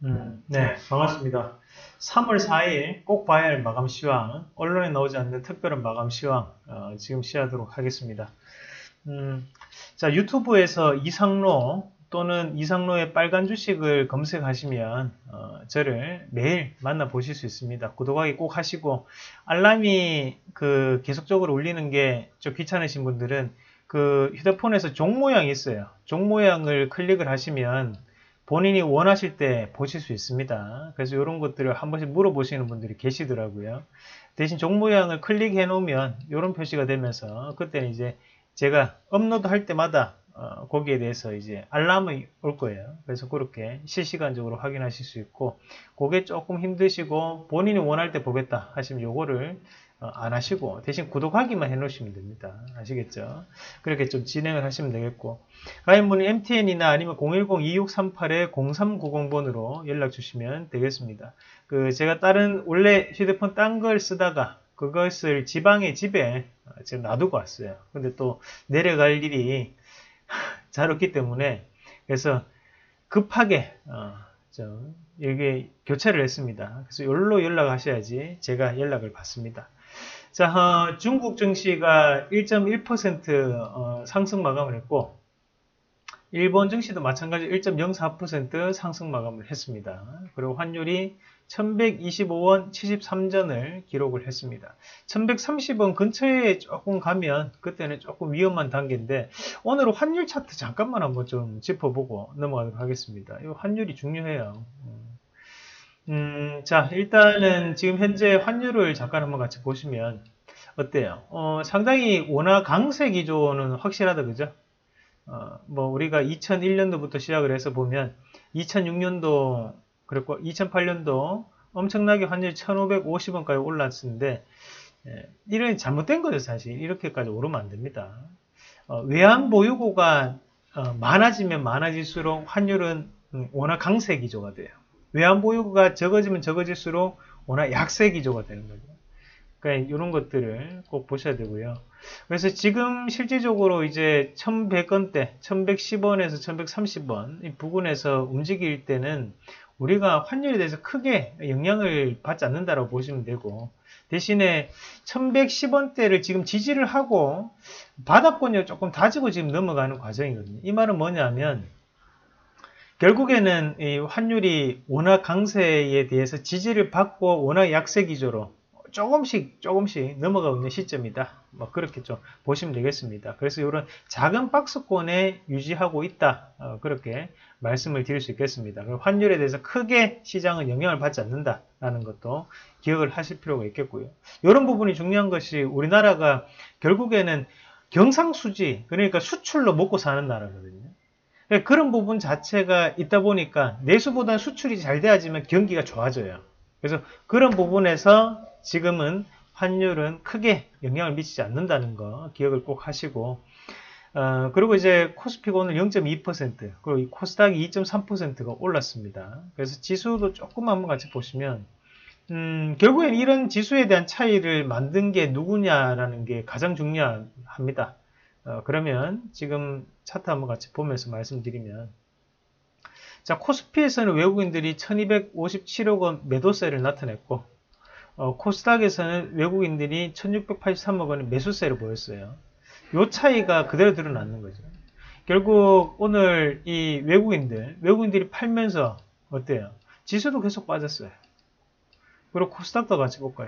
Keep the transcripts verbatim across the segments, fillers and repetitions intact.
음, 네, 반갑습니다. 삼월 사일 꼭 봐야 할 마감 시황, 언론에 나오지 않는 특별한 마감 시황, 어, 지금 시작하도록 하겠습니다. 음, 자, 유튜브에서 이상로 또는 이상로의 빨간 주식을 검색하시면 어, 저를 매일 만나보실 수 있습니다. 구독하기 꼭 하시고, 알람이 그 계속적으로 울리는 게 좀 귀찮으신 분들은 그 휴대폰에서 종 모양이 있어요. 종 모양을 클릭을 하시면 본인이 원하실 때 보실 수 있습니다. 그래서 이런 것들을 한 번씩 물어보시는 분들이 계시더라고요. 대신 종 모양을 클릭해 놓으면 이런 표시가 되면서 그때는 이제 제가 업로드 할 때마다 어, 거기에 대해서 이제 알람이 올 거예요. 그래서 그렇게 실시간적으로 확인하실 수 있고, 그게 조금 힘드시고 본인이 원할 때 보겠다 하시면 요거를 어, 안 하시고 대신 구독하기만 해 놓으시면 됩니다. 아시겠죠? 그렇게 좀 진행을 하시면 되겠고, 가입문의 엠티엔이나 아니면 공일공 이육삼팔 공삼구공 번으로 연락 주시면 되겠습니다. 그 제가 다른 원래 휴대폰 딴 걸 쓰다가 그것을 지방의 집에 지금 놔두고 왔어요. 근데 또 내려갈 일이 잘 없기 때문에 그래서 급하게 어, 좀 이게 교체를 했습니다. 그래서 여기로 연락하셔야지 제가 연락을 받습니다. 자, 어, 중국 증시가 일 점 일 퍼센트 어, 상승 마감을 했고, 일본 증시도 마찬가지로 일 점 영사 퍼센트 상승 마감을 했습니다. 그리고 환율이 천백이십오 원 칠십삼 전을 기록을 했습니다. 천백삼십 원 근처에 조금 가면 그때는 조금 위험한 단계인데, 오늘은 환율 차트 잠깐만 한번 좀 짚어보고 넘어가도록 하겠습니다. 이 환율이 중요해요. 음, 자, 일단은 지금 현재 환율을 잠깐 한번 같이 보시면 어때요? 어, 상당히 원화 강세 기조는 확실하다, 그죠? 어, 뭐 우리가 이천일 년도부터 시작을 해서 보면 이천육 년도 그랬고 이천팔 년도 엄청나게 환율이 천오백오십 원까지 올랐는데, 예, 이런 잘못된 거죠. 사실 이렇게까지 오르면 안 됩니다. 어, 외환 보유고가 어, 많아지면 많아질수록 환율은 음, 워낙 강세 기조가 돼요. 외환 보유고가 적어지면 적어질수록 워낙 약세 기조가 되는 거죠. 그러니까 이런 것들을 꼭 보셔야 되고요. 그래서 지금 실질적으로 이제 천백 원대, 천백십 원에서 천백삼십 원 이 부근에서 움직일 때는 우리가 환율에 대해서 크게 영향을 받지 않는다고 보시면 되고, 대신에 천백십 원대를 지금 지지를 하고 바닥권을 조금 다지고 지금 넘어가는 과정이거든요. 이 말은 뭐냐면 결국에는 이 환율이 워낙 강세에 대해서 지지를 받고 워낙 약세 기조로 조금씩 조금씩 넘어가고 있는 시점이다. 뭐 그렇게 좀 보시면 되겠습니다. 그래서 이런 작은 박스권에 유지하고 있다. 어, 그렇게 말씀을 드릴 수 있겠습니다. 환율에 대해서 크게 시장은 영향을 받지 않는다라는 것도 기억을 하실 필요가 있겠고요. 이런 부분이 중요한 것이 우리나라가 결국에는 경상수지, 그러니까 수출로 먹고 사는 나라거든요. 그런 부분 자체가 있다 보니까 내수보다는 수출이 잘 돼야지만 경기가 좋아져요. 그래서 그런 부분에서 지금은 환율은 크게 영향을 미치지 않는다는 거 기억을 꼭 하시고, 어, 그리고 이제 코스피가 오늘 영 점 이 퍼센트, 그리고 코스닥이 이 점 삼 퍼센트가 올랐습니다. 그래서 지수도 조금 한번 같이 보시면, 음, 결국엔 이런 지수에 대한 차이를 만든 게 누구냐라는 게 가장 중요합니다. 어, 그러면 지금 차트 한번 같이 보면서 말씀드리면, 자, 코스피에서는 외국인들이 천이백오십칠억 원 매도세를 나타냈고, 어, 코스닥에서는 외국인들이 천육백팔십삼억 원의 매수세를 보였어요. 이 차이가 그대로 드러나는 거죠. 결국 오늘 이 외국인들, 외국인들이 팔면서 어때요? 지수도 계속 빠졌어요. 그리고 코스닥도 같이 볼까요?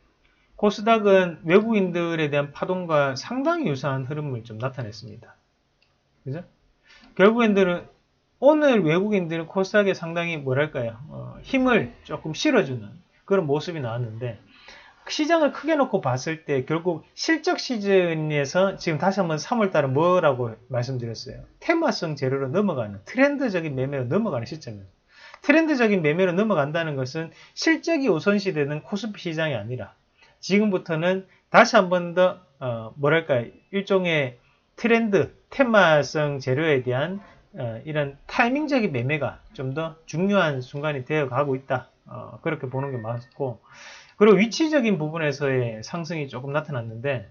코스닥은 외국인들에 대한 파동과 상당히 유사한 흐름을 좀 나타냈습니다. 그죠? 결국엔들은 오늘 외국인들은 코스닥에 상당히 뭐랄까요? 어, 힘을 조금 실어주는 그런 모습이 나왔는데, 시장을 크게 놓고 봤을 때 결국 실적 시즌에서 지금 다시 한번 삼월 달은 뭐라고 말씀드렸어요? 테마성 재료로 넘어가는, 트렌드적인 매매로 넘어가는 시점이에요. 트렌드적인 매매로 넘어간다는 것은 실적이 우선시되는 코스피 시장이 아니라 지금부터는 다시 한 번 더 어, 뭐랄까 일종의 트렌드, 테마성 재료에 대한 어, 이런 타이밍적인 매매가 좀 더 중요한 순간이 되어 가고 있다. 어, 그렇게 보는 게 맞고, 그리고 위치적인 부분에서의 상승이 조금 나타났는데,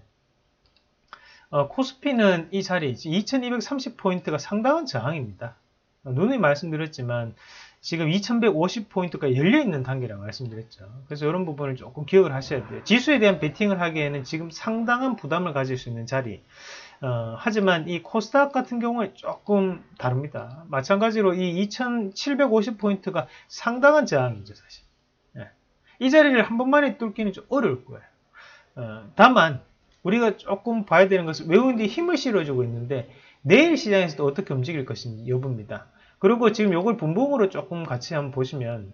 어, 코스피는 이 자리 이천이백삼십 포인트가 상당한 저항입니다. 어, 누누이 말씀드렸지만 지금 이천백오십 포인트가 열려있는 단계라고 말씀드렸죠. 그래서 이런 부분을 조금 기억을 하셔야 돼요. 지수에 대한 베팅을 하기에는 지금 상당한 부담을 가질 수 있는 자리. 어, 하지만 이 코스닥 같은 경우에 조금 다릅니다. 마찬가지로 이 이천칠백오십 포인트가 상당한 저항이죠, 사실. 예. 이 자리를 한 번만에 뚫기는 좀 어려울 거예요. 어, 다만 우리가 조금 봐야 되는 것은 외국인들이 힘을 실어주고 있는데 내일 시장에서도 어떻게 움직일 것인지 여부입니다. 그리고 지금 이걸 분봉으로 조금 같이 한번 보시면,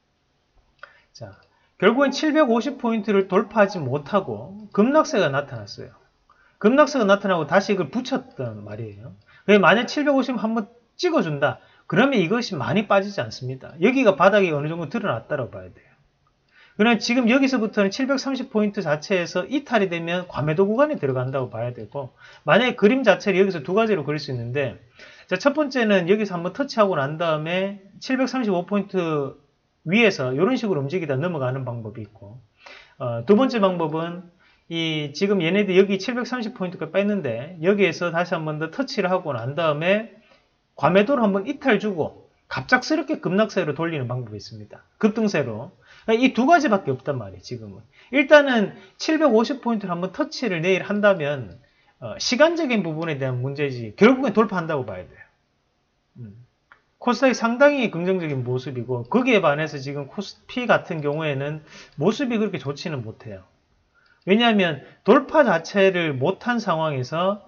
자, 결국엔 칠백오십 포인트를 돌파하지 못하고 급락세가 나타났어요. 급락세가 나타나고 다시 이걸 붙였단 말이에요. 만약 칠백오십 한번 찍어준다, 그러면 이것이 많이 빠지지 않습니다. 여기가 바닥이 어느 정도 드러났다고 봐야 돼요. 그러나 지금 여기서부터는 칠백삼십 포인트 자체에서 이탈이 되면 과매도 구간에 들어간다고 봐야 되고, 만약에 그림 자체를 여기서 두 가지로 그릴 수 있는데, 자, 첫 번째는 여기서 한번 터치하고 난 다음에 칠백삼십오 포인트 위에서 이런 식으로 움직이다 넘어가는 방법이 있고, 어, 두 번째 방법은 이 지금 얘네들 여기 칠백삼십 포인트가 뺐는데 여기에서 다시 한번 더 터치를 하고 난 다음에 과매도로 한번 이탈 주고 갑작스럽게 급락세로 돌리는 방법이 있습니다. 급등세로. 이 두 가지밖에 없단 말이에요, 지금은. 일단은 칠백오십 포인트를 한번 터치를 내일 한다면 어, 시간적인 부분에 대한 문제지 결국엔 돌파한다고 봐야 돼요. 음. 코스닥이 상당히 긍정적인 모습이고, 거기에 반해서 지금 코스피 같은 경우에는 모습이 그렇게 좋지는 못해요. 왜냐하면 돌파 자체를 못한 상황에서,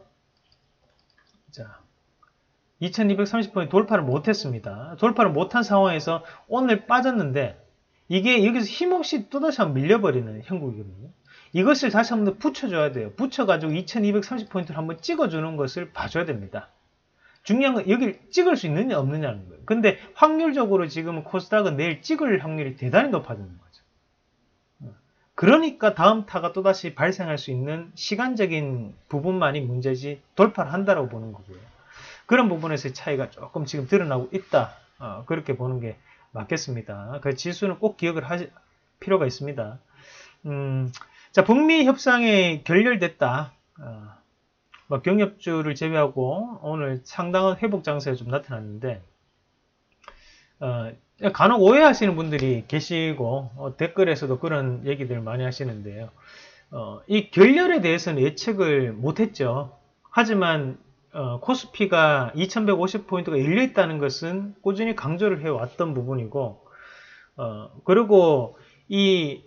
자, 이천이백삼십 포인트 돌파를 못했습니다. 돌파를 못한 상황에서 오늘 빠졌는데 이게 여기서 힘없이 또다시 한번 밀려버리는 형국이거든요. 이것을 다시 한번 더 붙여줘야 돼요. 붙여가지고 이천이백삼십 포인트를 한번 찍어주는 것을 봐줘야 됩니다. 중요한 건 여기를 찍을 수 있느냐 없느냐는 거예요. 근데 확률적으로 지금 코스닥은 내일 찍을 확률이 대단히 높아지는 거죠. 그러니까 다음 타가 또다시 발생할 수 있는 시간적인 부분만이 문제지 돌파를 한다라고 보는 거고요. 그런 부분에서의 차이가 조금 지금 드러나고 있다. 어, 그렇게 보는 게 맞겠습니다. 그 지수는 꼭 기억을 할 필요가 있습니다. 음, 자, 북미 협상이 결렬됐다. 어, 뭐 경협주를 제외하고 오늘 상당한 회복 장세가 좀 나타났는데, 어, 간혹 오해하시는 분들이 계시고 어, 댓글에서도 그런 얘기들 많이 하시는데요. 어, 이 결렬에 대해서는 예측을 못했죠. 하지만 어, 코스피가 이천백오십 포인트가 열려있다는 것은 꾸준히 강조를 해왔던 부분이고, 어, 그리고 이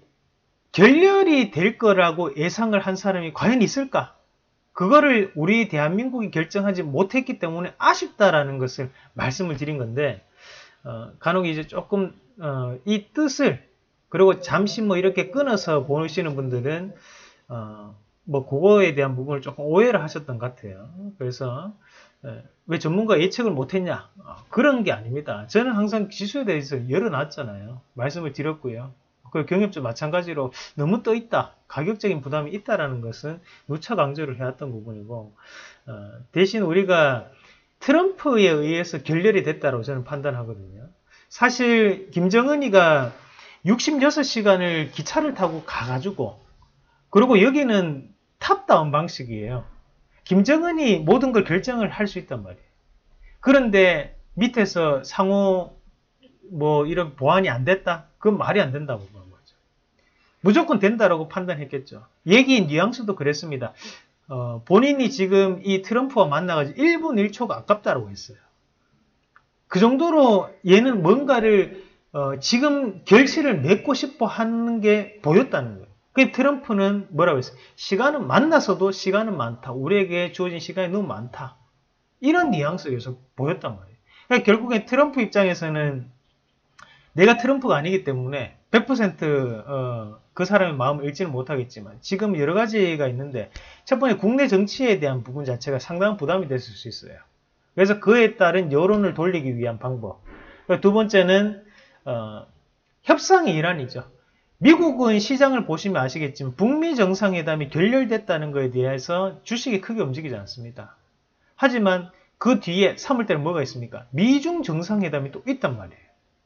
결렬이 될 거라고 예상을 한 사람이 과연 있을까? 그거를 우리 대한민국이 결정하지 못했기 때문에 아쉽다라는 것을 말씀을 드린 건데, 어, 간혹 이제 조금 어, 이 뜻을 그리고 잠시 뭐 이렇게 끊어서 보시는 분들은 어, 뭐 그거에 대한 부분을 조금 오해를 하셨던 것 같아요. 그래서 에, 왜 전문가 예측을 못했냐? 어, 그런 게 아닙니다. 저는 항상 지수에 대해서 열어놨잖아요. 말씀을 드렸고요. 그 경협주 마찬가지로 너무 떠 있다, 가격적인 부담이 있다라는 것은 누차 강조를 해왔던 부분이고, 어, 대신 우리가 트럼프에 의해서 결렬이 됐다고 저는 판단하거든요. 사실 김정은이가 육십육 시간을 기차를 타고 가가지고, 그리고 여기는 탑다운 방식이에요. 김정은이 모든 걸 결정을 할 수 있단 말이에요. 그런데 밑에서 상호 뭐 이런 보완이 안 됐다? 그건 말이 안 된다고 보는 거죠. 무조건 된다라고 판단했겠죠. 얘기 뉘앙스도 그랬습니다. 어, 본인이 지금 이 트럼프와 만나가지고 일 분 일 초가 아깝다라고 했어요. 그 정도로 얘는 뭔가를 어, 지금 결실을 맺고 싶어 하는 게 보였다는 거예요. 그 트럼프는 뭐라고 했어요? 시간은 만나서도 시간은 많다. 우리에게 주어진 시간이 너무 많다. 이런 뉘앙스를 계속 보였단 말이에요. 그러니까 결국에 트럼프 입장에서는 내가 트럼프가 아니기 때문에 백 퍼센트 어, 그 사람의 마음을 읽지는 못하겠지만 지금 여러 가지가 있는데, 첫 번째 국내 정치에 대한 부분 자체가 상당한 부담이 됐을 수 있어요. 그래서 그에 따른 여론을 돌리기 위한 방법. 두 번째는 어, 협상의 일환이죠. 미국은 시장을 보시면 아시겠지만 북미 정상회담이 결렬됐다는 것에 대해서 주식이 크게 움직이지 않습니다. 하지만 그 뒤에 삼월달에 뭐가 있습니까? 미중 정상회담이 또 있단 말이에요.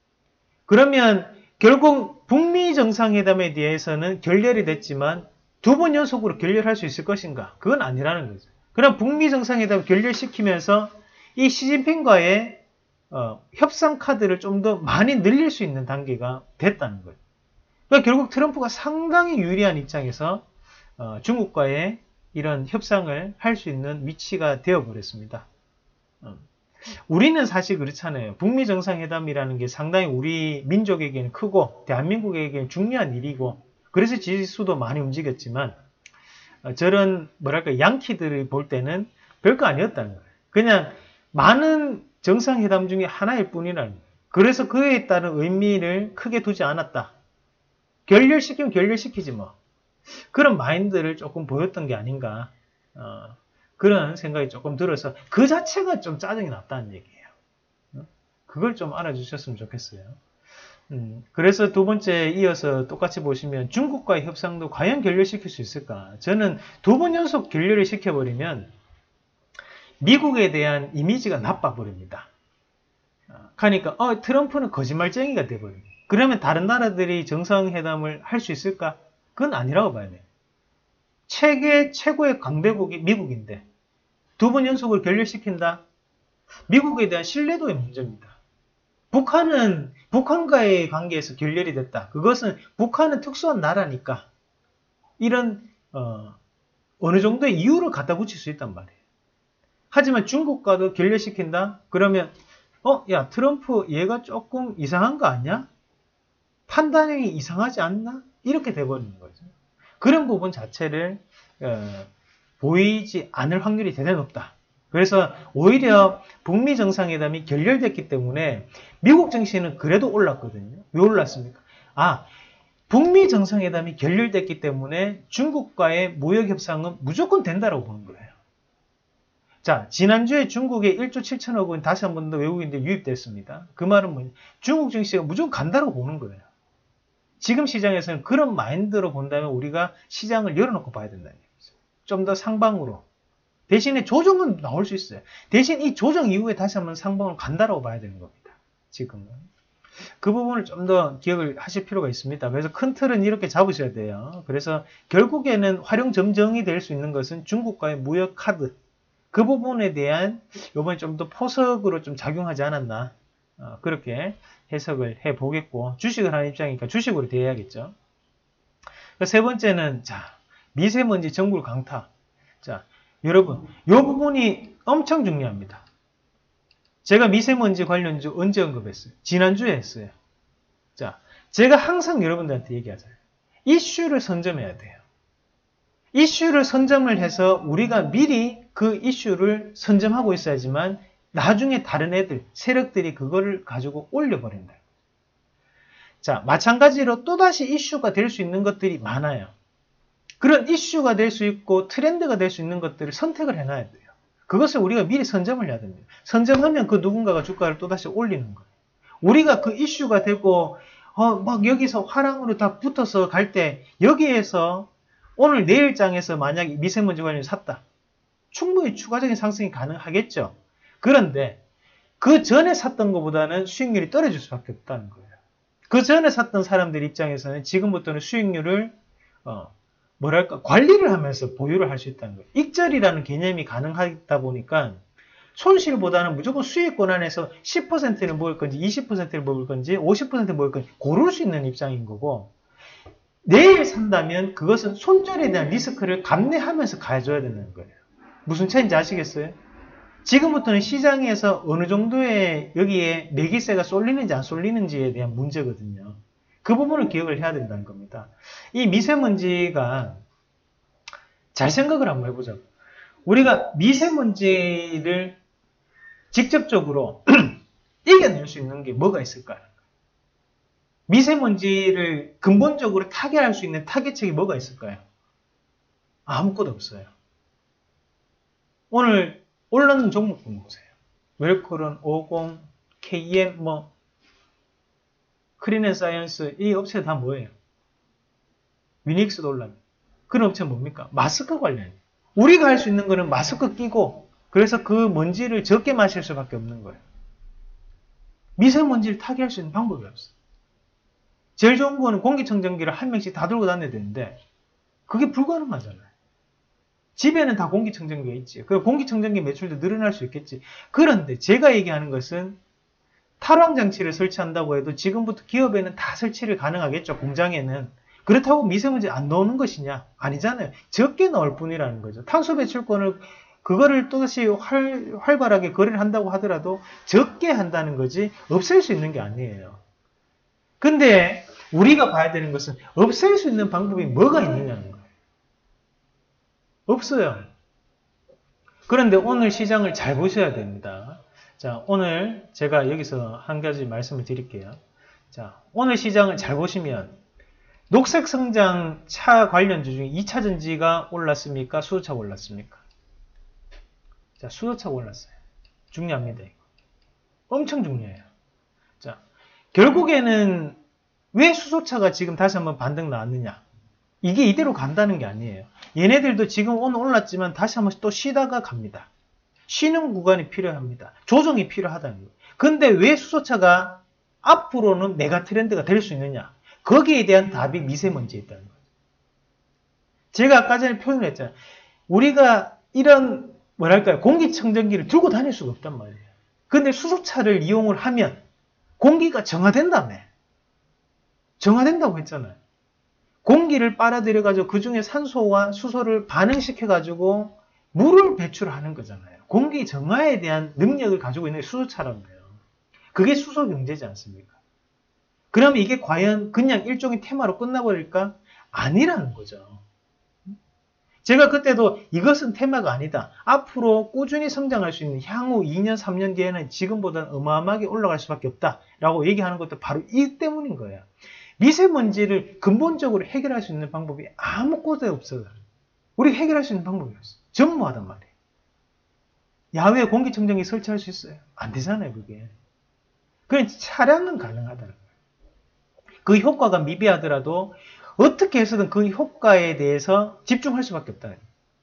그러면 결국 북미 정상회담에 대해서는 결렬이 됐지만 두 번 연속으로 결렬할 수 있을 것인가? 그건 아니라는 거죠. 그럼 북미 정상회담을 결렬시키면서 이 시진핑과의 어, 협상 카드를 좀 더 많이 늘릴 수 있는 단계가 됐다는 거예요. 그러니까 결국 트럼프가 상당히 유리한 입장에서 어, 중국과의 이런 협상을 할 수 있는 위치가 되어버렸습니다. 어. 우리는 사실 그렇잖아요. 북미 정상회담이라는 게 상당히 우리 민족에게는 크고 대한민국에게는 중요한 일이고 그래서 지지수도 많이 움직였지만 어, 저런 뭐랄까 양키들이 볼 때는 별거 아니었다는 거예요. 그냥 많은 정상회담 중에 하나일 뿐이라는 거예요. 그래서 그에 따른 의미를 크게 두지 않았다. 결렬시키면 결렬시키지 뭐. 그런 마인드를 조금 보였던 게 아닌가. 어, 그런 생각이 조금 들어서 그 자체가 좀 짜증이 났다는 얘기예요. 어? 그걸 좀 알아주셨으면 좋겠어요. 음, 그래서 두 번째 이어서 똑같이 보시면 중국과의 협상도 과연 결렬시킬 수 있을까? 저는 두 번 연속 결렬을 시켜버리면 미국에 대한 이미지가 나빠버립니다. 그러니까 어, 트럼프는 거짓말쟁이가 돼버립니다. 그러면 다른 나라들이 정상회담을 할 수 있을까? 그건 아니라고 봐야 돼요. 세계 최고의 강대국이 미국인데 두 번 연속을 결렬시킨다? 미국에 대한 신뢰도의 문제입니다. 북한은 북한과의 관계에서 결렬이 됐다. 그것은 북한은 특수한 나라니까 이런 어, 어느 정도의 이유를 갖다 붙일 수 있단 말이에요. 하지만 중국과도 결렬시킨다? 그러면 어, 야 트럼프 얘가 조금 이상한 거 아니야? 판단이 이상하지 않나? 이렇게 돼버리는 거죠. 그런 부분 자체를 어, 보이지 않을 확률이 대단히 높다. 그래서 오히려 북미 정상회담이 결렬됐기 때문에 미국 증시는 그래도 올랐거든요. 왜 올랐습니까? 아, 북미 정상회담이 결렬됐기 때문에 중국과의 무역 협상은 무조건 된다고 보는 거예요. 자, 지난주에 중국에 일조 칠천억 원 다시 한 번 더 외국인들 유입됐습니다. 그 말은 뭐냐? 중국 증시가 무조건 간다고 보는 거예요. 지금 시장에서는 그런 마인드로 본다면 우리가 시장을 열어놓고 봐야 된다는 얘기죠. 좀 더 상방으로. 대신에 조정은 나올 수 있어요. 대신 이 조정 이후에 다시 한번 상방으로 간다고 봐야 되는 겁니다. 지금은. 그 부분을 좀 더 기억을 하실 필요가 있습니다. 그래서 큰 틀은 이렇게 잡으셔야 돼요. 그래서 결국에는 활용 점정이 될 수 있는 것은 중국과의 무역 카드. 그 부분에 대한 이번에 좀 더 포석으로 좀 작용하지 않았나. 어, 그렇게 해석을 해보겠고 주식을 하는 입장이니까 주식으로 대해야겠죠. 세 번째는 자 미세먼지 정글 강타. 자 여러분 이 부분이 엄청 중요합니다. 제가 미세먼지 관련주 언제 언급했어요? 지난주에 했어요. 자 제가 항상 여러분들한테 얘기하잖아요. 이슈를 선점해야 돼요. 이슈를 선점을 해서 우리가 미리 그 이슈를 선점하고 있어야지만 나중에 다른 애들, 세력들이 그거를 가지고 올려버린다. 자, 마찬가지로 또다시 이슈가 될 수 있는 것들이 많아요. 그런 이슈가 될 수 있고 트렌드가 될 수 있는 것들을 선택을 해놔야 돼요. 그것을 우리가 미리 선점을 해야 됩니다. 선점하면 그 누군가가 주가를 또다시 올리는 거예요. 우리가 그 이슈가 되고 어, 막 여기서 화랑으로 다 붙어서 갈 때 여기에서 오늘 내일장에서 만약에 미세먼지 관련 샀다. 충분히 추가적인 상승이 가능하겠죠. 그런데 그 전에 샀던 것보다는 수익률이 떨어질 수밖에 없다는 거예요. 그 전에 샀던 사람들 입장에서는 지금부터는 수익률을 어, 뭐랄까 관리를 하면서 보유를 할 수 있다는 거예요. 익절이라는 개념이 가능하다 보니까 손실보다는 무조건 수익권 안에서 십 퍼센트를 먹을 건지 이십 퍼센트를 먹을 건지 오십 퍼센트를 먹을 건지 고를 수 있는 입장인 거고 내일 산다면 그것은 손절에 대한 리스크를 감내하면서 가져야 되는 거예요. 무슨 차이인지 아시겠어요? 지금부터는 시장에서 어느 정도의 여기에 매기세가 쏠리는지 안 쏠리는지에 대한 문제거든요. 그 부분을 기억을 해야 된다는 겁니다. 이 미세먼지가 잘 생각을 한번 해보자고. 우리가 미세먼지를 직접적으로 이겨낼 수 있는 게 뭐가 있을까요? 미세먼지를 근본적으로 타개할 수 있는 타개책이 뭐가 있을까요? 아무것도 없어요. 오늘 올라는 종목분 보세요. 웰코론, 오공, 케이엠, 뭐 크린앤사이언스 이 업체 다 뭐예요? 위닉스도 올라요. 그런 업체는 뭡니까? 마스크 관련. 우리가 할 수 있는 거는 마스크 끼고 그래서 그 먼지를 적게 마실 수밖에 없는 거예요. 미세먼지를 타개할 수 있는 방법이 없어요. 제일 좋은 거는 공기청정기를 한 명씩 다 들고 다녀야 되는데 그게 불가능하잖아요. 집에는 다 공기청정기가 있지. 그 공기청정기 매출도 늘어날 수 있겠지. 그런데 제가 얘기하는 것은 탈환 장치를 설치한다고 해도 지금부터 기업에는 다 설치를 가능하겠죠. 공장에는. 그렇다고 미세먼지 안 넣는 것이냐? 아니잖아요. 적게 넣을 뿐이라는 거죠. 탄소 배출권을 그거를 또다시 활, 활발하게 거래를 한다고 하더라도 적게 한다는 거지 없앨 수 있는 게 아니에요. 근데 우리가 봐야 되는 것은 없앨 수 있는 방법이 뭐가 있느냐는 거예요. 없어요. 그런데 오늘 시장을 잘 보셔야 됩니다. 자, 오늘 제가 여기서 한 가지 말씀을 드릴게요. 자, 오늘 시장을 잘 보시면 녹색 성장 차 관련주 중에 이 차 전지가 올랐습니까? 수소차가 올랐습니까? 자, 수소차가 올랐어요. 중요합니다. 이거. 엄청 중요해요. 자, 결국에는 왜 수소차가 지금 다시 한번 반등 나왔느냐? 이게 이대로 간다는 게 아니에요. 얘네들도 지금 오늘 올랐지만 다시 한번 또 쉬다가 갑니다. 쉬는 구간이 필요합니다. 조정이 필요하다는 거예요. 근데 왜 수소차가 앞으로는 메가 트렌드가 될 수 있느냐? 거기에 대한 답이 미세먼지에 있다는 거예요. 제가 아까 전에 표현했잖아요. 우리가 이런 뭐랄까요? 공기청정기를 들고 다닐 수가 없단 말이에요. 근데 수소차를 이용을 하면 공기가 정화된다며. 정화된다고 했잖아요. 공기를 빨아들여가지고 그 중에 산소와 수소를 반응시켜가지고 물을 배출하는 거잖아요. 공기 정화에 대한 능력을 가지고 있는 게 수소차라는 거예요. 그게 수소 경제지 않습니까? 그러면 이게 과연 그냥 일종의 테마로 끝나버릴까? 아니라는 거죠. 제가 그때도 이것은 테마가 아니다. 앞으로 꾸준히 성장할 수 있는 향후 이 년, 삼 년 뒤에는 지금보다는 어마어마하게 올라갈 수밖에 없다. 라고 얘기하는 것도 바로 이 때문인 거예요. 미세먼지를 근본적으로 해결할 수 있는 방법이 아무것도 없어요. 우리 해결할 수 있는 방법이 없어요. 전무하단 말이에요. 야외 공기청정기 설치할 수 있어요? 안 되잖아요, 그게. 그냥 차량은 가능하다는 거예요. 그 효과가 미비하더라도 어떻게 해서든 그 효과에 대해서 집중할 수밖에 없다.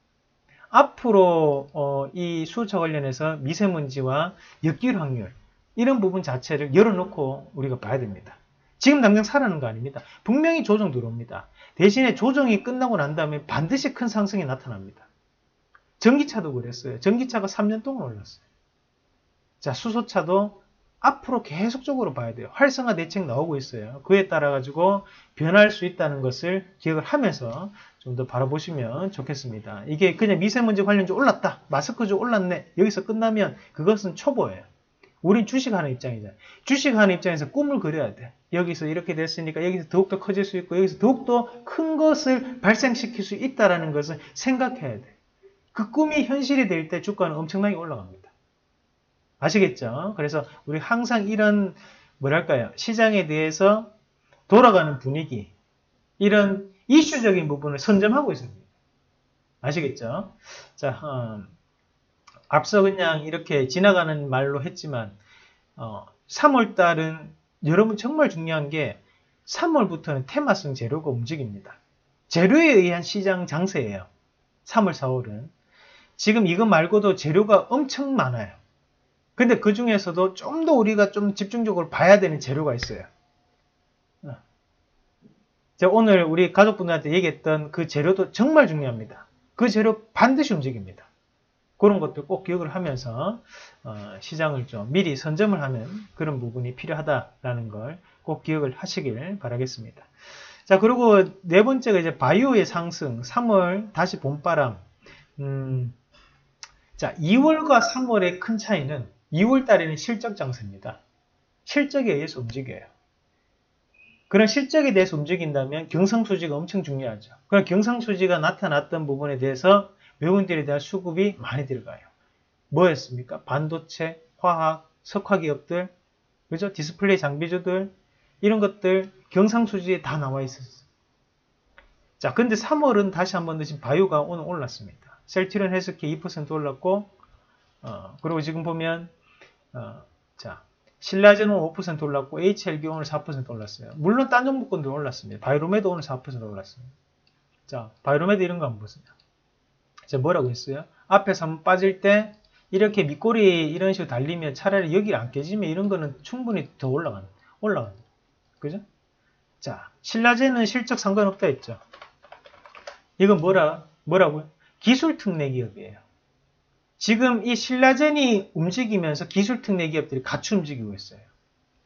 앞으로 어, 이 수소차 관련해서 미세먼지와 엮일 확률 이런 부분 자체를 열어놓고 우리가 봐야 됩니다. 지금 당장 사라는 거 아닙니다. 분명히 조정 들어옵니다. 대신에 조정이 끝나고 난 다음에 반드시 큰 상승이 나타납니다. 전기차도 그랬어요. 전기차가 삼 년 동안 올랐어요. 자, 수소차도 앞으로 계속적으로 봐야 돼요. 활성화 대책 나오고 있어요. 그에 따라 가지고 변할 수 있다는 것을 기억을 하면서 좀 더 바라보시면 좋겠습니다. 이게 그냥 미세먼지 관련주 올랐다. 마스크주 올랐네. 여기서 끝나면 그것은 초보예요. 우린 주식하는 입장이잖아요. 주식하는 입장에서 꿈을 그려야 돼. 여기서 이렇게 됐으니까 여기서 더욱더 커질 수 있고 여기서 더욱더 큰 것을 발생시킬 수 있다는 것을 생각해야 돼. 그 꿈이 현실이 될 때 주가는 엄청나게 올라갑니다. 아시겠죠? 그래서 우리 항상 이런 뭐랄까요? 시장에 대해서 돌아가는 분위기, 이런 이슈적인 부분을 선점하고 있습니다. 아시겠죠? 자, 어, 앞서 그냥 이렇게 지나가는 말로 했지만 어, 삼월 달은 여러분 정말 중요한 게 삼월부터는 테마성 재료가 움직입니다. 재료에 의한 시장 장세예요. 삼월, 사월은. 지금 이거 말고도 재료가 엄청 많아요. 근데 그 중에서도 좀 더 우리가 좀 집중적으로 봐야 되는 재료가 있어요. 제가 오늘 우리 가족분들한테 얘기했던 그 재료도 정말 중요합니다. 그 재료 반드시 움직입니다. 그런 것도 꼭 기억을 하면서 어, 시장을 좀 미리 선점을 하는 그런 부분이 필요하다라는 걸 꼭 기억을 하시길 바라겠습니다. 자, 그리고 네 번째가 이제 바이오의 상승, 삼월 다시 봄바람. 음, 자, 이월과 삼월의 큰 차이는 이월 달에는 실적 장세입니다. 실적에 의해서 움직여요. 그런 실적에 대해서 움직인다면 경상수지가 엄청 중요하죠. 그런 경상수지가 나타났던 부분에 대해서 외국인들에 대한 수급이 많이 들어가요. 뭐였습니까? 반도체, 화학, 석화기업들, 그죠? 디스플레이 장비주들, 이런 것들 경상수지에 다 나와 있었어요. 자, 근데 삼월은 다시 한번 더 지금 바이오가 오늘 올랐습니다. 셀트리온 헬스케어 이 퍼센트 올랐고, 어, 그리고 지금 보면, 어, 자, 신라젠은 오 퍼센트 올랐고, 에이치엘비 오늘 사 퍼센트 올랐어요. 물론 딴 종목군도 올랐습니다. 바이로메드 오늘 사 퍼센트 올랐습니다. 자, 바이로메드 이런 거 한번 보세요. 자, 뭐라고 했어요? 앞에서 한번 빠질 때, 이렇게 밑꼬리 이런 식으로 달리면 차라리 여기 안 깨지면 이런 거는 충분히 더 올라가는, 올라가는. 그죠? 자, 신라젠은 실적 상관없다 했죠. 이건 뭐라, 뭐라고요? 기술 특례 기업이에요. 지금 이 신라젠이 움직이면서 기술 특례 기업들이 같이 움직이고 있어요.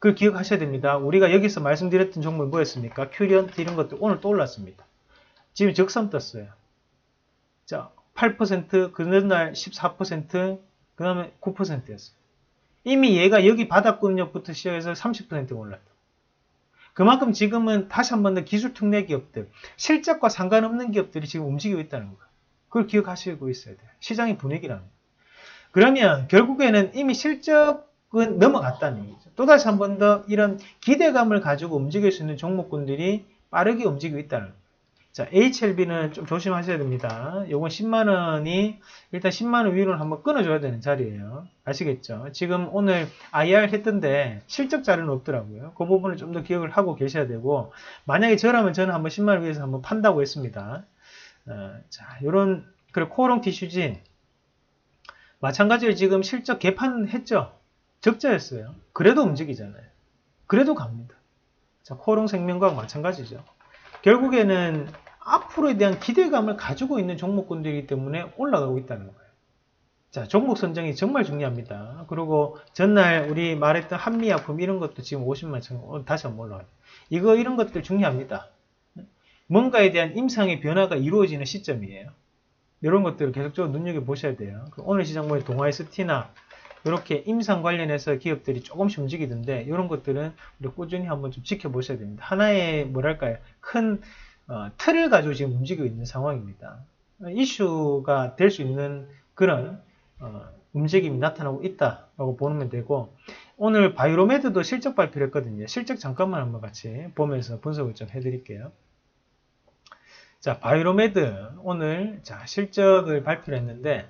그걸 기억하셔야 됩니다. 우리가 여기서 말씀드렸던 종목이 뭐였습니까? 큐리언트 이런 것들 오늘 또 올랐습니다. 지금 적선 떴어요. 자, 팔 퍼센트, 그 전날 십사 퍼센트, 그 다음에 구 퍼센트였어요. 이미 얘가 여기 바닥권역부터 시작해서 삼십 퍼센트 올랐다. 그만큼 지금은 다시 한 번 더 기술 특례 기업들, 실적과 상관없는 기업들이 지금 움직이고 있다는 거예요. 그걸 기억하시고 있어야 돼요. 시장의 분위기라는 거예요. 그러면 결국에는 이미 실적은 넘어갔다는 얘기죠. 또다시 한 번 더 이런 기대감을 가지고 움직일 수 있는 종목군들이 빠르게 움직이고 있다는 거예요. 자, 에이치엘비는 좀 조심하셔야 됩니다. 요건 십만 원이 일단 십만 원 위로는 한번 끊어줘야 되는 자리예요. 아시겠죠? 지금 오늘 아이알 했던데 실적 자료는 없더라고요. 그 부분을 좀 더 기억을 하고 계셔야 되고, 만약에 저라면 저는 한번 십만 원 위에서 한번 판다고 했습니다. 어, 자, 요런, 그리고 코오롱 티슈진 마찬가지로 지금 실적 개판했죠? 적자였어요. 그래도 움직이잖아요. 그래도 갑니다. 자, 코오롱 생명과학 마찬가지죠. 결국에는 앞으로에 대한 기대감을 가지고 있는 종목군들이기 때문에 올라가고 있다는 거예요. 자, 종목 선정이 정말 중요합니다. 그리고 전날 우리 말했던 한미약품 이런 것도 지금 오십만 천 다시 한번 올라와요. 이거 이런 것들 중요합니다. 뭔가에 대한 임상의 변화가 이루어지는 시점이에요. 이런 것들을 계속적으로 눈여겨보셔야 돼요. 오늘 시장 보면 동아에스티나 이렇게 임상 관련해서 기업들이 조금씩 움직이던데 이런 것들은 우리 꾸준히 한번 좀 지켜보셔야 됩니다. 하나의 뭐랄까요, 큰 어, 틀을 가지고 지금 움직이고 있는 상황입니다. 이슈가 될 수 있는 그런 어, 움직임이 나타나고 있다라고 보면 되고, 오늘 바이로메드도 실적 발표를 했거든요. 실적 잠깐만 한번 같이 보면서 분석을 좀 해드릴게요. 자, 바이로메드 오늘 자 실적을 발표를 했는데,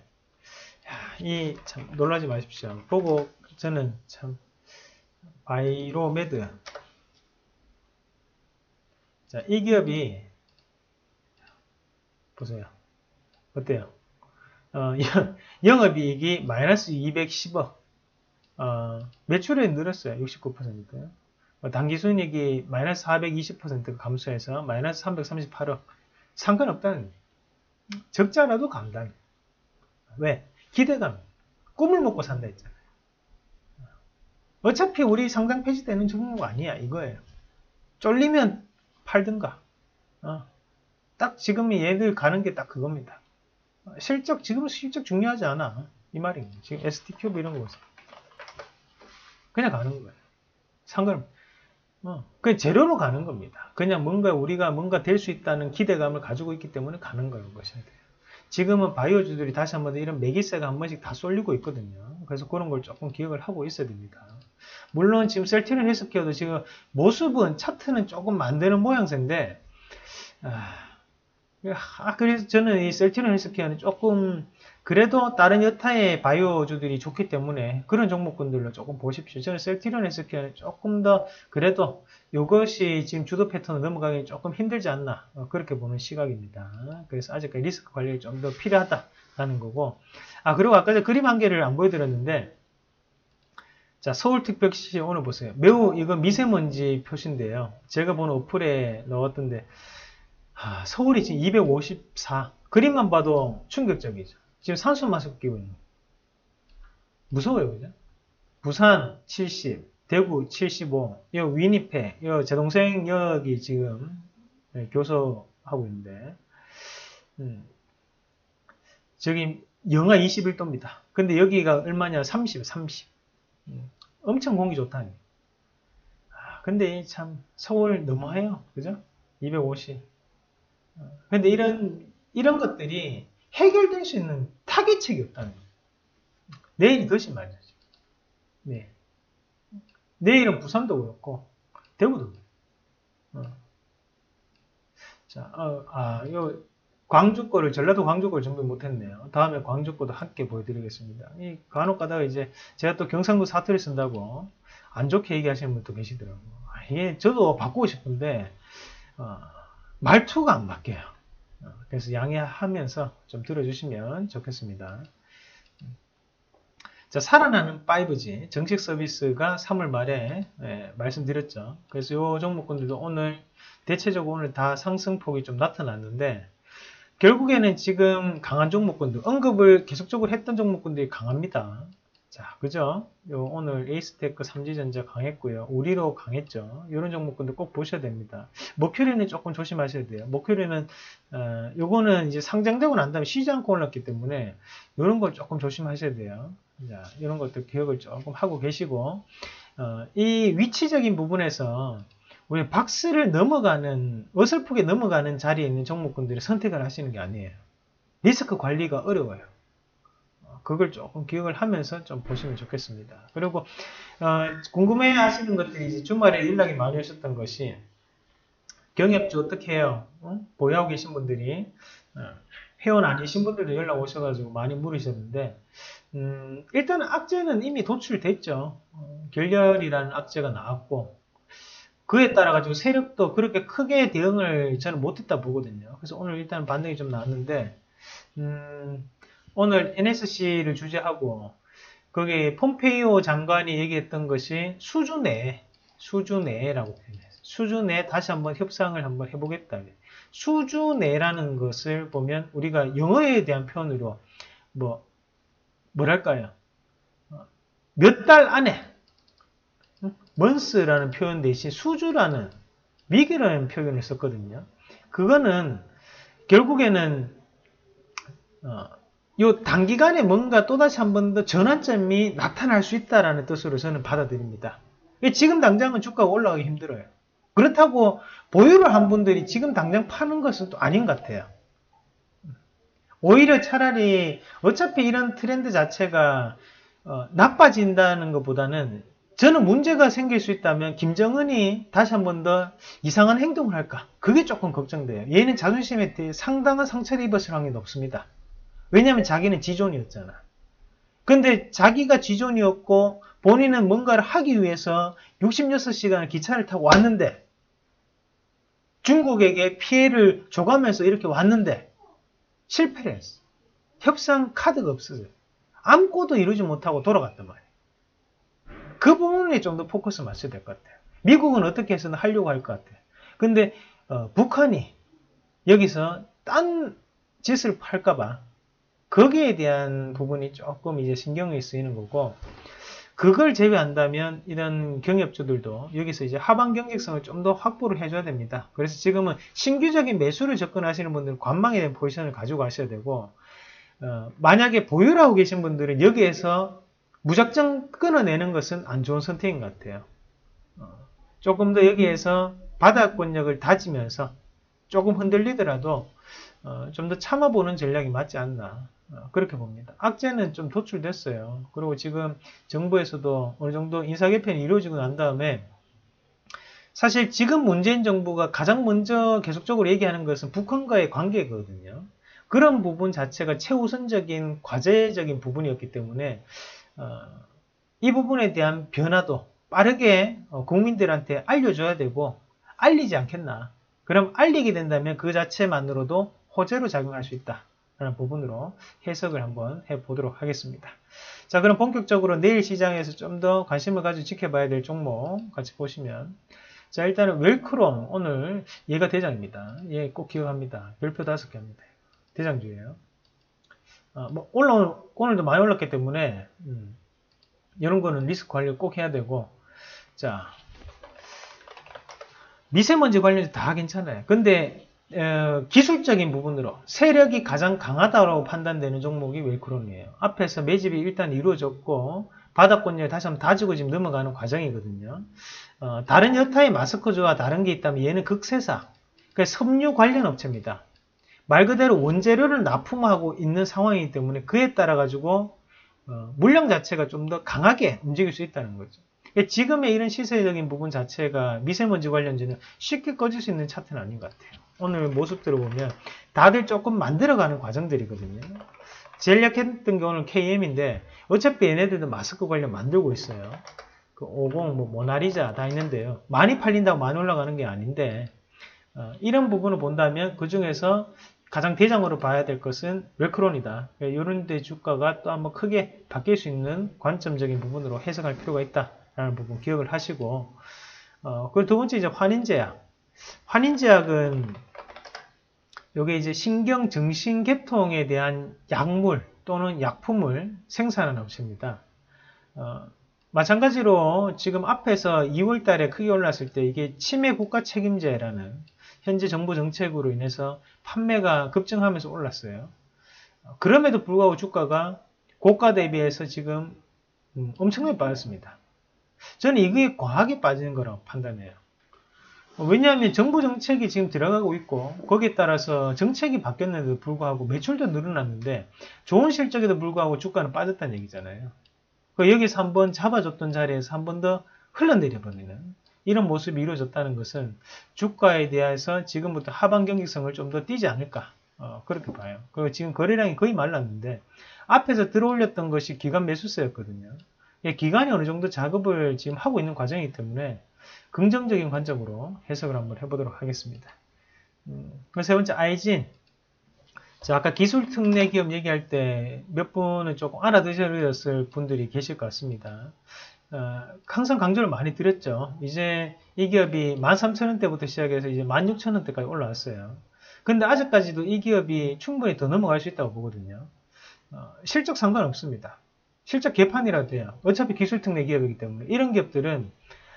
이 참 놀라지 마십시오. 보고 저는 참 바이로메드, 자, 이 기업이 보세요. 어때요? 어, 영업이익이 마이너스 이백십억, 어, 매출이 늘었어요. 육십구 퍼센트. 어, 당기순이익이 마이너스 사백이십 퍼센트 감소해서 마이너스 삼백삼십팔억. 상관없다는 거예요. 적자라도 감당. 왜? 기대감. 꿈을 먹고 산다 했잖아요. 어차피 우리 상장 폐지되는 종목 아니야, 이거예요. 쫄리면 팔든가. 어. 딱 지금이 얘들 가는 게 딱 그겁니다. 실적, 지금 실적 중요하지 않아. 이 말이에요. 지금 에스티큐브 이런 거 보세요. 그냥 가는 거예요. 상관, 어. 그냥 재료로 가는 겁니다. 그냥 뭔가 우리가 뭔가 될 수 있다는 기대감을 가지고 있기 때문에 가는 거예요. 것이야 돼요. 지금은 바이오주들이 다시 한번 이런 매기세가 한 번씩 다 쏠리고 있거든요. 그래서 그런 걸 조금 기억을 하고 있어야 됩니다. 물론 지금 셀티는 헬스케어도 지금 모습은 차트는 조금 만드는 모양새인데, 아, 그래서 저는 이 셀티는 헬스케어는 조금 그래도 다른 여타의 바이오주들이 좋기 때문에 그런 종목군들로 조금 보십시오. 저는 셀티론 헬스케어는 조금 더 그래도 이것이 지금 주도 패턴으로 넘어가기 조금 힘들지 않나, 그렇게 보는 시각입니다. 그래서 아직까지 리스크 관리가 좀 더 필요하다라는 거고, 아 그리고 아까 그림 한 개를 안 보여드렸는데, 자, 서울특별시 오늘 보세요. 매우 이거 미세먼지 표시인데요. 제가 보는 어플에 넣었던데, 아, 서울이 지금 이백오십사, 그림만 봐도 충격적이죠. 지금 산소 마스크 끼고 있는 거. 무서워요, 그죠? 부산 칠십, 대구 칠십오, 이 위니페, 이 제 동생 여기 지금 교섭하고 있는데, 음, 저기 영하 이십일 도입니다. 근데 여기가 얼마냐? 삼십, 삼십. 음, 엄청 공기 좋다니. 아, 근데 참 서울 너무해요, 그죠? 이백오십. 근데 이런 이런 것들이 해결될 수 있는 타개책이 없다는 거예요. 내일이 더 심하죠. 네. 내일은 부산도 그렇고 대구도 그렇고. 어. 자, 어, 아, 요 광주 거를 전라도 광주 거를 준비 못했네요. 다음에 광주 거도 함께 보여드리겠습니다. 이 간혹 가다가 이제 제가 또 경상도 사투리 쓴다고 안 좋게 얘기하시는 분도 계시더라고요. 아, 이게 저도 바꾸고 싶은데 어, 말투가 안 바뀌어요. 어, 그래서 양해하면서 좀 들어주시면 좋겠습니다. 자, 살아나는 파이브지 정식 서비스가 삼월 말에 예, 말씀드렸죠. 그래서 이 종목군들도 오늘 대체적으로 오늘 다 상승폭이 좀 나타났는데, 결국에는 지금 강한 종목군들, 언급을 계속적으로 했던 종목군들이 강합니다. 자, 그죠? 요 오늘 에이스테크, 삼지전자 강했고요. 우리로 강했죠. 이런 종목군들 꼭 보셔야 됩니다. 머큐리는 조금 조심하셔야 돼요. 머큐리는 어, 요거는 이제 상장되고 난 다음에 쉬지 않고 올랐기 때문에 이런 걸 조금 조심하셔야 돼요. 자, 이런 것들 기억을 조금 하고 계시고 어, 이 위치적인 부분에서 우리 박스를 넘어가는 어설프게 넘어가는 자리에 있는 종목군들이 선택을 하시는 게 아니에요. 리스크 관리가 어려워요. 그걸 조금 기억을 하면서 좀 보시면 좋겠습니다. 그리고 어, 궁금해 하시는 것들이 이제 주말에 연락이 많이 오셨던 것이 경협주 어떻게 해요? 어? 보유하고 계신 분들이 어, 회원 아니신 분들도 연락 오셔가지고 많이 물으셨는데 음, 일단 악재는 이미 도출됐죠. 어, 결렬이라는 악재가 나왔고 그에 따라 가지고 세력도 그렇게 크게 대응을 저는 못했다 보거든요. 그래서 오늘 일단 반등이 좀 나왔는데 음, 오늘 엔에스씨를 주재하고 거기 폼페이오 장관이 얘기했던 것이 수주 내, 수주 내라고 표현해요. 수주 내 다시 한번 협상을 한번 해보겠다. 수주 내라는 것을 보면 우리가 영어에 대한 표현으로 뭐 뭐랄까요? 몇 달 안에 month라는 표현 대신 수주라는 위기라는 표현을 썼거든요. 그거는 결국에는 어, 요 단기간에 뭔가 또다시 한 번 더 전환점이 나타날 수 있다라는 뜻으로 저는 받아들입니다. 지금 당장은 주가가 올라가기 힘들어요. 그렇다고 보유를 한 분들이 지금 당장 파는 것은 또 아닌 것 같아요. 오히려 차라리 어차피 이런 트렌드 자체가 어, 나빠진다는 것보다는 저는 문제가 생길 수 있다면 김정은이 다시 한 번 더 이상한 행동을 할까? 그게 조금 걱정돼요. 얘는 자존심에 대해 상당한 상처를 입었을 확률이 높습니다. 왜냐하면 자기는 지존이었잖아. 근데 자기가 지존이었고 본인은 뭔가를 하기 위해서 육십육 시간을 기차를 타고 왔는데 중국에게 피해를 줘가면서 이렇게 왔는데 실패를 했어. 협상 카드가 없어요. 아무것도 이루지 못하고 돌아갔단 말이에요. 그 부분에 좀 더 포커스 맞춰야 될 것 같아요. 미국은 어떻게 해서는 하려고 할 것 같아요. 근데 어, 북한이 여기서 딴 짓을 할까봐 거기에 대한 부분이 조금 이제 신경이 쓰이는 거고, 그걸 제외한다면 이런 경협주들도 여기서 이제 하방 경직성을 좀 더 확보를 해줘야 됩니다. 그래서 지금은 신규적인 매수를 접근하시는 분들은 관망에 대한 포지션을 가지고 가셔야 되고, 어, 만약에 보유를 하고 계신 분들은 여기에서 무작정 끊어내는 것은 안 좋은 선택인 것 같아요. 어, 조금 더 여기에서 바닥권력을 다지면서 조금 흔들리더라도 어, 좀 더 참아보는 전략이 맞지 않나. 그렇게 봅니다. 악재는 좀 도출됐어요. 그리고 지금 정부에서도 어느 정도 인사 개편이 이루어지고 난 다음에 사실 지금 문재인 정부가 가장 먼저 계속적으로 얘기하는 것은 북한과의 관계거든요. 그런 부분 자체가 최우선적인 과제적인 부분이었기 때문에 어, 이 부분에 대한 변화도 빠르게 어, 국민들한테 알려줘야 되고 알리지 않겠나. 그럼 알리게 된다면 그 자체만으로도 호재로 작용할 수 있다. 라는 부분으로 해석을 한번 해보도록 하겠습니다. 자, 그럼 본격적으로 내일 시장에서 좀 더 관심을 가지고 지켜봐야 될 종목 같이 보시면, 자, 일단은 웰크롬 오늘 얘가 대장입니다. 얘 꼭 기억합니다. 별표 다섯 개 합니다. 대장주예요. 어, 뭐 올라온 오늘도 많이 올랐기 때문에 음, 이런 거는 리스크 관리 꼭 해야 되고, 자, 미세먼지 관련해서 다 괜찮아요. 근데 어, 기술적인 부분으로 세력이 가장 강하다고 판단되는 종목이 웰크롬이에요. 앞에서 매집이 일단 이루어졌고 바닥권을 다시 한번 다지고 지금 넘어가는 과정이거든요. 어, 다른 여타의 마스크주와 다른 게 있다면 얘는 극세사, 그러니까 섬유 관련 업체입니다. 말 그대로 원재료를 납품하고 있는 상황이기 때문에 그에 따라 가지고 어, 물량 자체가 좀 더 강하게 움직일 수 있다는 거죠. 지금의 이런 시세적인 부분 자체가 미세먼지 관련주는 쉽게 꺼질 수 있는 차트는 아닌 것 같아요. 오늘 모습들을 보면 다들 조금 만들어가는 과정들이거든요. 제일 약했던 경우는 케이엠인데 어차피 얘네들도 마스크 관련 만들고 있어요. 그 오십, 뭐 모나리자 다 있는데요. 많이 팔린다고 많이 올라가는 게 아닌데 어, 이런 부분을 본다면 그 중에서 가장 대장으로 봐야 될 것은 웰크롬이다. 이런 데 주가가 또 한번 크게 바뀔 수 있는 관점적인 부분으로 해석할 필요가 있다라는 부분 기억을 하시고, 어, 그리고 두 번째 이제 환인제약. 환인제약은 요게 이제 신경 증신 계통에 대한 약물 또는 약품을 생산하는 업체입니다. 어, 마찬가지로 지금 앞에서 이월 달에 크게 올랐을 때 이게 치매 국가 책임제라는 현재 정부 정책으로 인해서 판매가 급증하면서 올랐어요. 그럼에도 불구하고 주가가 고가 대비해서 지금 음, 엄청나게 빠졌습니다. 저는 이게 과하게 빠지는 거라고 판단해요. 왜냐하면 정부 정책이 지금 들어가고 있고 거기에 따라서 정책이 바뀌었는데도 불구하고 매출도 늘어났는데 좋은 실적에도 불구하고 주가는 빠졌다는 얘기잖아요. 여기서 한번 잡아줬던 자리에서 한 번 더 흘러내려 버리는 이런 모습이 이루어졌다는 것은 주가에 대해서 지금부터 하방 경직성을 좀 더 띄지 않을까 어, 그렇게 봐요. 그리고 지금 거래량이 거의 말랐는데 앞에서 들어올렸던 것이 기관 매수세였거든요. 기관이 어느 정도 작업을 지금 하고 있는 과정이기 때문에 긍정적인 관점으로 해석을 한번 해보도록 하겠습니다. 음, 세 번째 아이진. 자, 아까 기술 특례 기업 얘기할 때 몇 분은 조금 알아두셨을 분들이 계실 것 같습니다. 어, 항상 강조를 많이 드렸죠. 이제 이 기업이 만 삼천 원대부터 시작해서 이제 만 육천 원대까지 올라왔어요. 근데 아직까지도 이 기업이 충분히 더 넘어갈 수 있다고 보거든요. 어, 실적 상관없습니다. 실적 개판이라도 돼요. 어차피 기술 특례 기업이기 때문에 이런 기업들은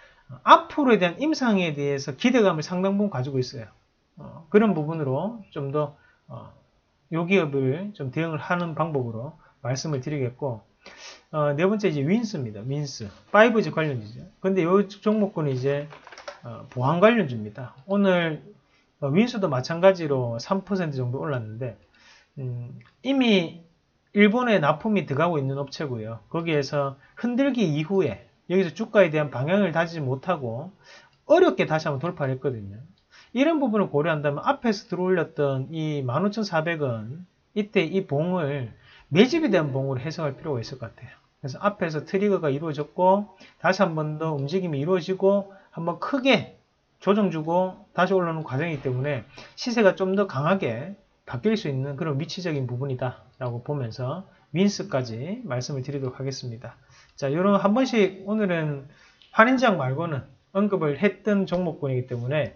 앞으로에 대한 임상에 대해서 기대감을 상당 부분 가지고 있어요. 어, 그런 부분으로 좀 더 어, 요 기업을 좀 대응을 하는 방법으로 말씀을 드리겠고, 어, 네 번째 이제 윈스입니다. 윈스. 파이브지 관련주죠. 근데 요 종목군이 이제 어, 보안 관련주입니다. 오늘 어, 윈스도 마찬가지로 삼 퍼센트 정도 올랐는데 음, 이미 일본에 납품이 들어가고 있는 업체고요. 거기에서 흔들기 이후에 여기서 주가에 대한 방향을 다지지 못하고 어렵게 다시 한번 돌파를 했거든요. 이런 부분을 고려한다면 앞에서 들어올렸던 이 만 오천사백 원 이때 이 봉을 매집에 대한 봉으로 해석할 필요가 있을 것 같아요. 그래서 앞에서 트리거가 이루어졌고 다시 한 번 더 움직임이 이루어지고 한번 크게 조정 주고 다시 올라오는 과정이기 때문에 시세가 좀 더 강하게 바뀔 수 있는 그런 위치적인 부분이다 라고 보면서 윈스까지 말씀을 드리도록 하겠습니다. 자, 이런 한 번씩 오늘은 환인장 말고는 언급을 했던 종목군이기 때문에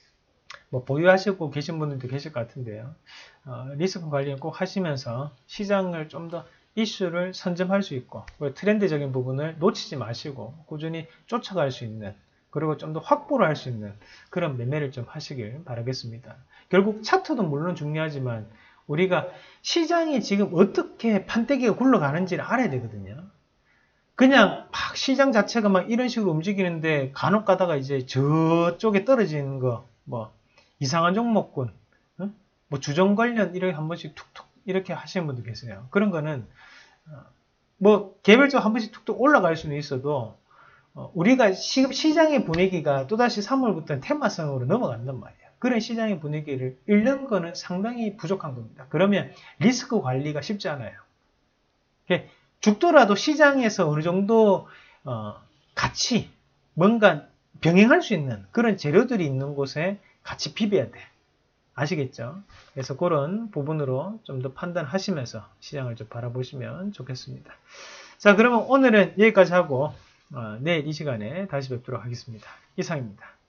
뭐 보유하시고 계신 분들도 계실 것 같은데요. 어, 리스크 관리를 꼭 하시면서 시장을 좀 더 이슈를 선점할 수 있고 트렌드적인 부분을 놓치지 마시고 꾸준히 쫓아갈 수 있는 그리고 좀 더 확보를 할 수 있는 그런 매매를 좀 하시길 바라겠습니다. 결국 차트도 물론 중요하지만 우리가 시장이 지금 어떻게 판때기가 굴러가는지를 알아야 되거든요. 그냥 막 시장 자체가 막 이런 식으로 움직이는데 간혹 가다가 이제 저쪽에 떨어지는 거, 뭐 이상한 종목군, 응? 뭐 주정 관련 이렇게 한 번씩 툭툭 이렇게 하시는 분도 계세요. 그런 거는 뭐 개별적으로 한 번씩 툭툭 올라갈 수는 있어도 우리가 시, 시장의 분위기가 또다시 삼월부터는 테마성으로 넘어간단 말이에요. 그런 시장의 분위기를 읽는 거는 상당히 부족한 겁니다. 그러면 리스크 관리가 쉽지 않아요. 죽더라도 시장에서 어느 정도 어, 같이 뭔가 병행할 수 있는 그런 재료들이 있는 곳에 같이 비벼야 돼. 아시겠죠? 그래서 그런 부분으로 좀 더 판단하시면서 시장을 좀 바라보시면 좋겠습니다. 자, 그러면 오늘은 여기까지 하고 어, 내일 이 시간에 다시 뵙도록 하겠습니다. 이상입니다.